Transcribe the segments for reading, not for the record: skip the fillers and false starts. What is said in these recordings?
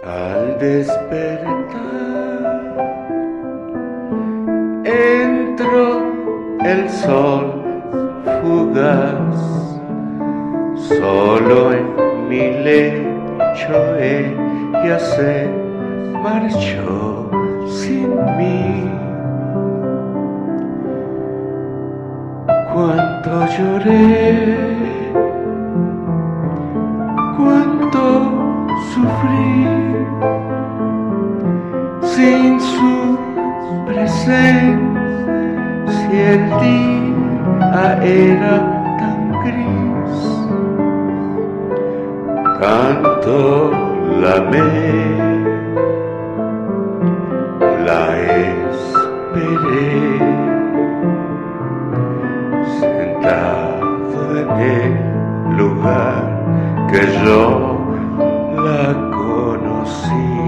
Al despertar entró el sol fugaz, solo en mi lecho ella se marchó sin mí. Cuánto lloré, cuánto sufrí, sin su presencia el día era tan gris. Tanto la amé, la esperé, sentado en el lugar que yo la conocí.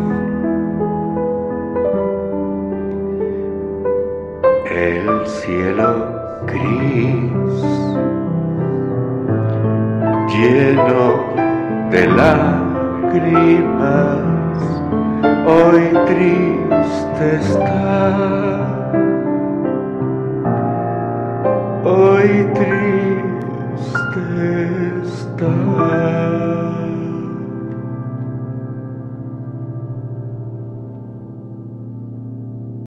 El cielo gris, lleno de lágrimas, hoy triste está, hoy triste.